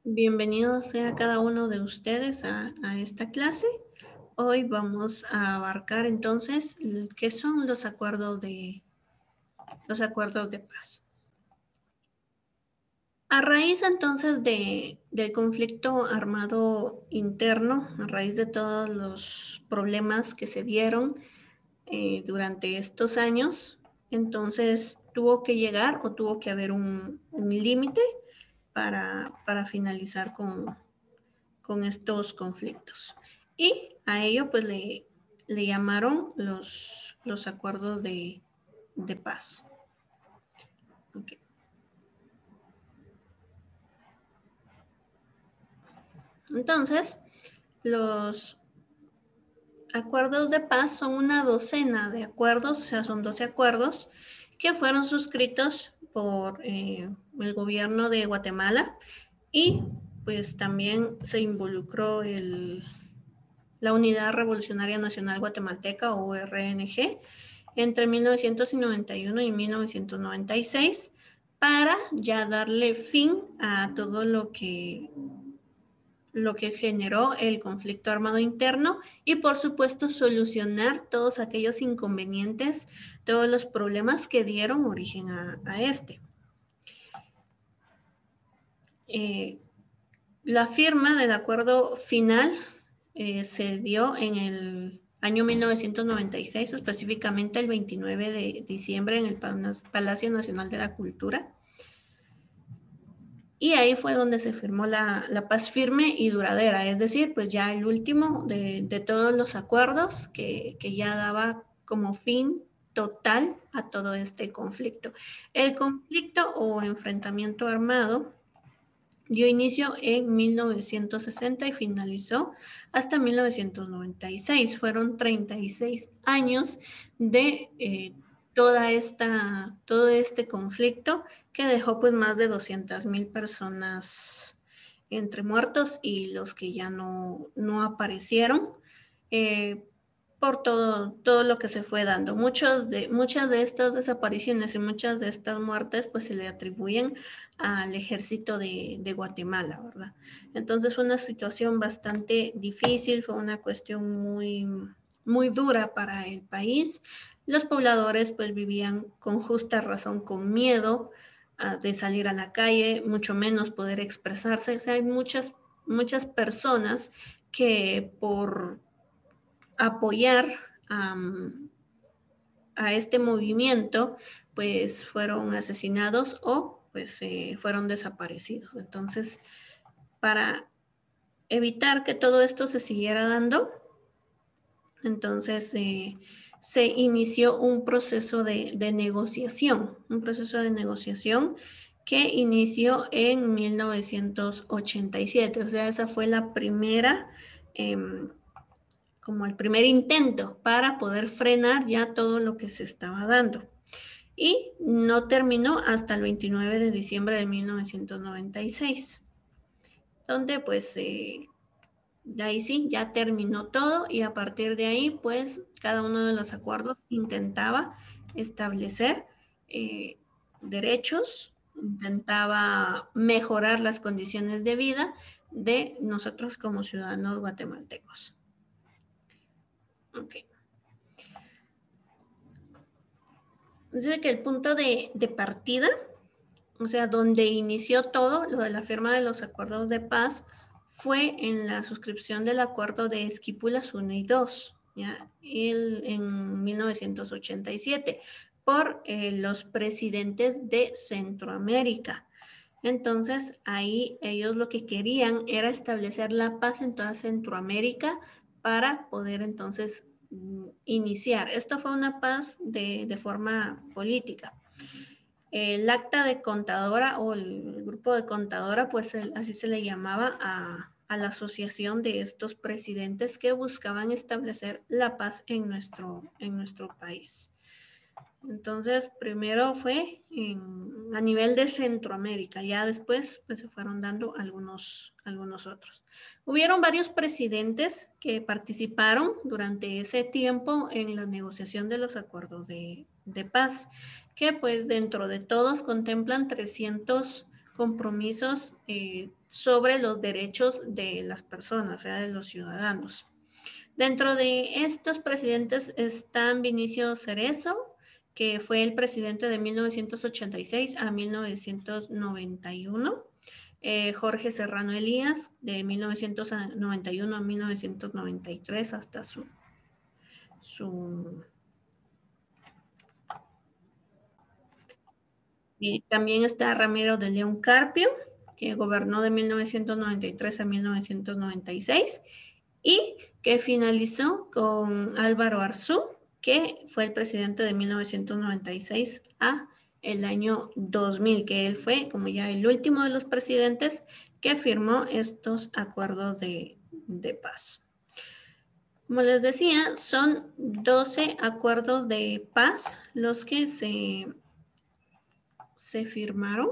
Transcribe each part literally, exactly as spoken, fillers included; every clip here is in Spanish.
Bienvenido sea cada uno de ustedes a, a esta clase. Hoy vamos a abarcar entonces l- qué son los acuerdos de, los acuerdos de paz. A raíz entonces de, del conflicto armado interno, a raíz de todos los problemas que se dieron eh, durante estos años, entonces tuvo que llegar o tuvo que haber un, un límite para, para finalizar con, con estos conflictos. Y a ello pues le, le llamaron los, los acuerdos de, de paz. Okay. Entonces, los acuerdos de paz son una docena de acuerdos, o sea, son doce acuerdos que fueron suscritos por eh, el gobierno de Guatemala y pues también se involucró el, la Unidad Revolucionaria Nacional Guatemalteca o U R N G entre mil novecientos noventa y uno y mil novecientos noventa y seis para ya darle fin a todo lo que lo que generó el conflicto armado interno y por supuesto solucionar todos aquellos inconvenientes, todos los problemas que dieron origen a, a este. Eh, la firma del acuerdo final eh, se dio en el año mil novecientos noventa y seis, específicamente el veintinueve de diciembre en el Palacio Nacional de la Cultura. Y ahí fue donde se firmó la, la paz firme y duradera, es decir, pues ya el último de, de todos los acuerdos que, que ya daba como fin total a todo este conflicto. El conflicto o enfrentamiento armado dio inicio en mil novecientos sesenta y finalizó hasta mil novecientos noventa y seis. Fueron treinta y seis años de eh, toda esta, todo este conflicto que dejó pues más de doscientas mil personas entre muertos y los que ya no, no aparecieron. Eh, por todo, todo lo que se fue dando. Muchos de, muchas de estas desapariciones y muchas de estas muertes pues se le atribuyen al ejército de, de Guatemala, ¿verdad? Entonces fue una situación bastante difícil, fue una cuestión muy, muy dura para el país. Los pobladores pues vivían con justa razón con miedo uh, de salir a la calle, mucho menos poder expresarse. O sea, hay muchas, muchas personas que por apoyar um, a este movimiento, pues fueron asesinados o pues eh, fueron desaparecidos. Entonces, para evitar que todo esto se siguiera dando, entonces eh, se inició un proceso de, de negociación, un proceso de negociación que inició en mil novecientos ochenta y siete. O sea, esa fue la primera eh, como el primer intento para poder frenar ya todo lo que se estaba dando. Y no terminó hasta el veintinueve de diciembre de mil novecientos noventa y seis, donde pues eh, de ahí sí, ya terminó todo y a partir de ahí pues cada uno de los acuerdos intentaba establecer eh, derechos, intentaba mejorar las condiciones de vida de nosotros como ciudadanos guatemaltecos. Okay. Dice que el punto de, de partida, o sea, donde inició todo, lo de la firma de los acuerdos de paz, fue en la suscripción del acuerdo de Esquipulas uno y dos, ¿ya? El, en mil novecientos ochenta y siete, por eh, los presidentes de Centroamérica. Entonces, ahí ellos lo que querían era establecer la paz en toda Centroamérica para poder entonces iniciar. Esto fue una paz de, de forma política. El acta de contadora o el grupo de contadora, pues el, así se le llamaba a, a la asociación de estos presidentes que buscaban establecer la paz en nuestro, en nuestro país. Entonces, primero fue en, a nivel de Centroamérica, ya después pues, se fueron dando algunos, algunos otros. Hubieron varios presidentes que participaron durante ese tiempo en la negociación de los acuerdos de, de paz, que pues dentro de todos contemplan trescientos compromisos eh, sobre los derechos de las personas, o sea, de los ciudadanos. Dentro de estos presidentes están Vinicio Cerezo, que fue el presidente de mil novecientos ochenta y seis a mil novecientos noventa y uno, eh, Jorge Serrano Elías, de mil novecientos noventa y uno a mil novecientos noventa y tres hasta su, su y también está Ramiro de León Carpio, que gobernó de mil novecientos noventa y tres a mil novecientos noventa y seis, y que finalizó con Álvaro Arzú, que fue el presidente de mil novecientos noventa y seis a el año dos mil, que él fue como ya el último de los presidentes que firmó estos acuerdos de, de paz. Como les decía, son doce acuerdos de paz los que se, se firmaron,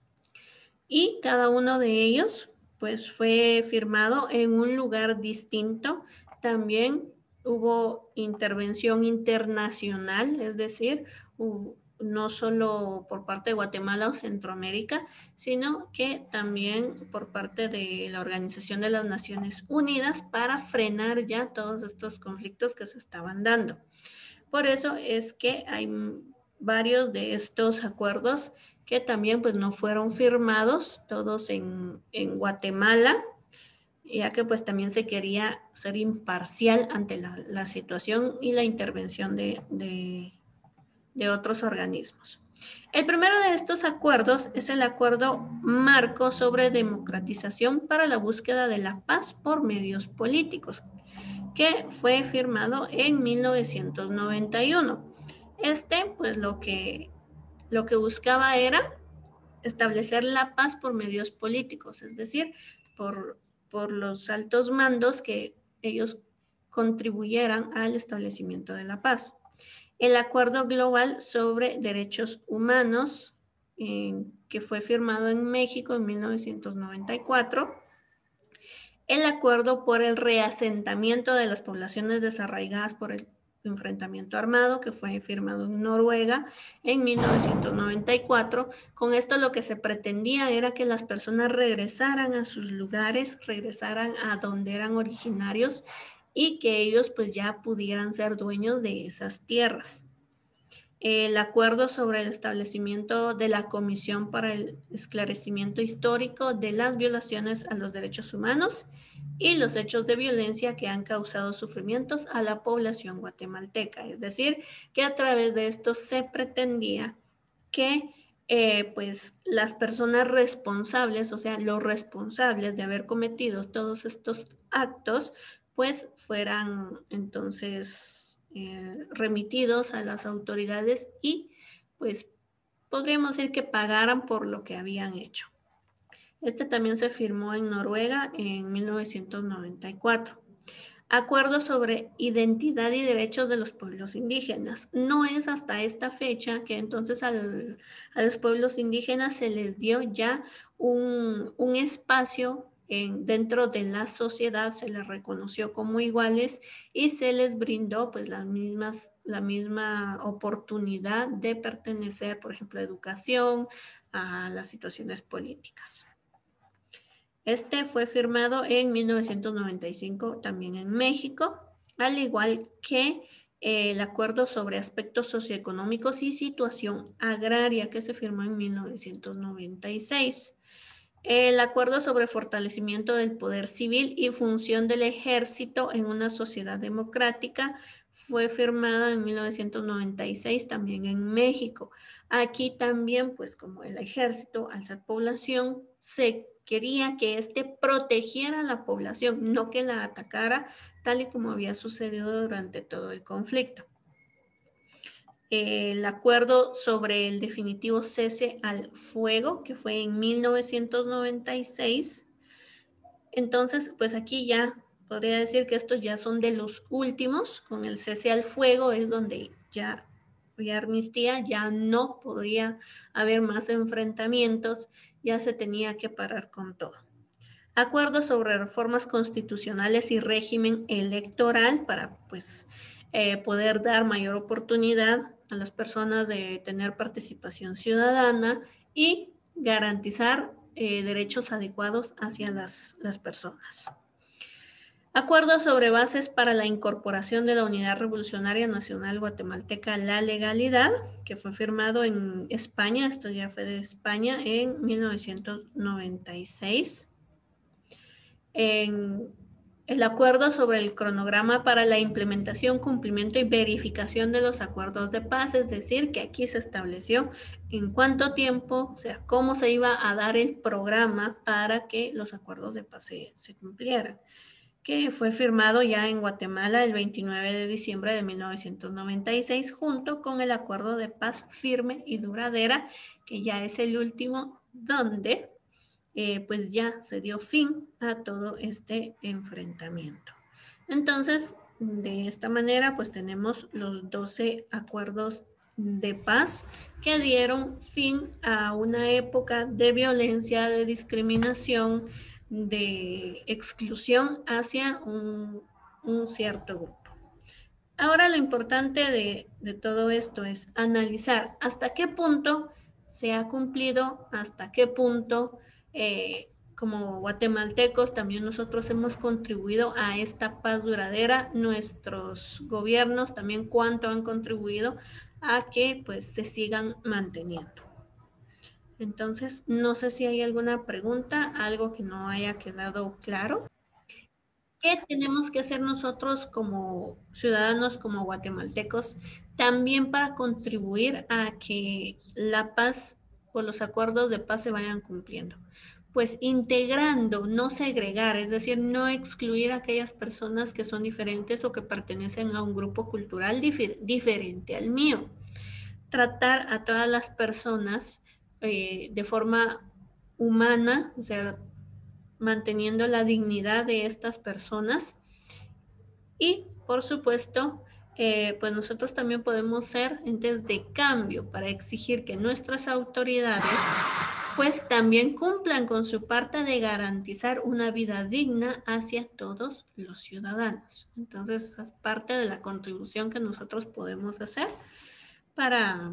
y cada uno de ellos pues fue firmado en un lugar distinto. También hubo intervención internacional, es decir, hubo, no solo por parte de Guatemala o Centroamérica, sino que también por parte de la Organización de las Naciones Unidas para frenar ya todos estos conflictos que se estaban dando. Por eso es que hay varios de estos acuerdos que también pues no fueron firmados, todos en, en Guatemala, ya que pues también se quería ser imparcial ante la, la situación y la intervención de, de, de otros organismos. El primero de estos acuerdos es el Acuerdo Marco sobre Democratización para la Búsqueda de la Paz por Medios Políticos, que fue firmado en mil novecientos noventa y uno. Este, pues lo que, lo que buscaba era establecer la paz por medios políticos, es decir, por, por los altos mandos que ellos contribuyeran al establecimiento de la paz. El Acuerdo Global sobre Derechos Humanos, eh, que fue firmado en México en mil novecientos noventa y cuatro. El Acuerdo por el Reasentamiento de las Poblaciones Desarraigadas por el enfrentamiento armado, que fue firmado en Noruega en mil novecientos noventa y cuatro. Con esto lo que se pretendía era que las personas regresaran a sus lugares, regresaran a donde eran originarios, y que ellos pues ya pudieran ser dueños de esas tierras. El acuerdo sobre el establecimiento de la Comisión para el Esclarecimiento Histórico de las Violaciones a los Derechos Humanos y los hechos de violencia que han causado sufrimientos a la población guatemalteca. Es decir, que a través de esto se pretendía que eh, pues las personas responsables, o sea, los responsables de haber cometido todos estos actos, pues fueran entonces eh, remitidos a las autoridades y pues podríamos decir que pagaran por lo que habían hecho. Este también se firmó en Noruega en mil novecientos noventa y cuatro. Acuerdo sobre identidad y derechos de los pueblos indígenas. No es hasta esta fecha que entonces al, a los pueblos indígenas se les dio ya un, un espacio en, dentro de la sociedad, se les reconoció como iguales y se les brindó pues las mismas, la misma oportunidad de pertenecer, por ejemplo, a educación, a las situaciones políticas. Este fue firmado en mil novecientos noventa y cinco también en México, al igual que eh, el Acuerdo sobre Aspectos Socioeconómicos y Situación Agraria, que se firmó en mil novecientos noventa y seis. El Acuerdo sobre Fortalecimiento del Poder Civil y Función del Ejército en una Sociedad Democrática fue firmado en mil novecientos noventa y seis también en México. Aquí también, pues como el ejército, al ser población, se quería que éste protegiera a la población, no que la atacara, tal y como había sucedido durante todo el conflicto. El acuerdo sobre el definitivo cese al fuego, que fue en mil novecientos noventa y seis. Entonces, pues aquí ya podría decir que estos ya son de los últimos. Con el cese al fuego es donde ya había amnistía, ya no podría haber más enfrentamientos, ya se tenía que parar con todo. Acuerdo sobre reformas constitucionales y régimen electoral para pues eh, poder dar mayor oportunidad a las personas de tener participación ciudadana y garantizar eh, derechos adecuados hacia las, las personas. Acuerdo sobre bases para la incorporación de la Unidad Revolucionaria Nacional Guatemalteca a la legalidad, que fue firmado en España, esto ya fue de España, en mil novecientos noventa y seis. En el acuerdo sobre el cronograma para la implementación, cumplimiento y verificación de los acuerdos de paz, es decir, que aquí se estableció en cuánto tiempo, o sea, cómo se iba a dar el programa para que los acuerdos de paz se, se cumplieran, que fue firmado ya en Guatemala el veintinueve de diciembre de mil novecientos noventa y seis, junto con el acuerdo de paz firme y duradera, que ya es el último, donde eh, pues ya se dio fin a todo este enfrentamiento. Entonces, de esta manera, pues tenemos los doce acuerdos de paz que dieron fin a una época de violencia, de discriminación, de exclusión hacia un, un cierto grupo. Ahora lo importante de, de todo esto es analizar hasta qué punto se ha cumplido, hasta qué punto eh, como guatemaltecos también nosotros hemos contribuido a esta paz duradera, nuestros gobiernos también cuánto han contribuido a que pues se sigan manteniendo. Entonces, no sé si hay alguna pregunta, algo que no haya quedado claro. ¿Qué tenemos que hacer nosotros como ciudadanos, como guatemaltecos, también para contribuir a que la paz o los acuerdos de paz se vayan cumpliendo? Pues integrando, no segregar, es decir, no excluir a aquellas personas que son diferentes o que pertenecen a un grupo cultural difer diferente al mío. Tratar a todas las personas eh, de forma humana, o sea, manteniendo la dignidad de estas personas. Y, por supuesto, eh, pues nosotros también podemos ser entes de cambio para exigir que nuestras autoridades pues también cumplan con su parte de garantizar una vida digna hacia todos los ciudadanos. Entonces, esa es parte de la contribución que nosotros podemos hacer para,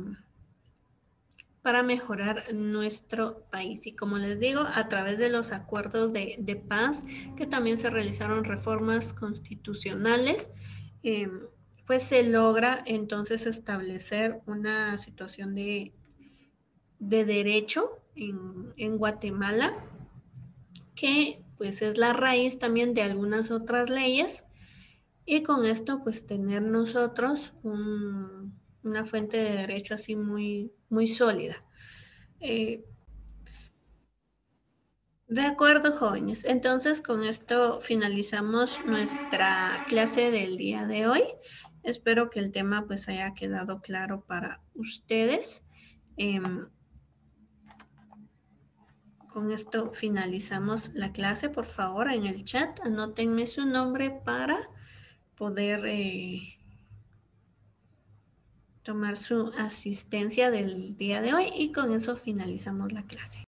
para mejorar nuestro país. Y como les digo, a través de los acuerdos de, de paz, que también se realizaron reformas constitucionales, eh, pues se logra entonces establecer una situación de, de derecho en, en Guatemala, que pues es la raíz también de algunas otras leyes, y con esto pues tener nosotros un, una fuente de derecho así muy, muy sólida. Eh, de acuerdo, jóvenes. Entonces, con esto finalizamos nuestra clase del día de hoy. Espero que el tema pues haya quedado claro para ustedes. Eh, con esto finalizamos la clase. Por favor, en el chat anótenme su nombre para poder eh, tomar su asistencia del día de hoy, y con eso finalizamos la clase.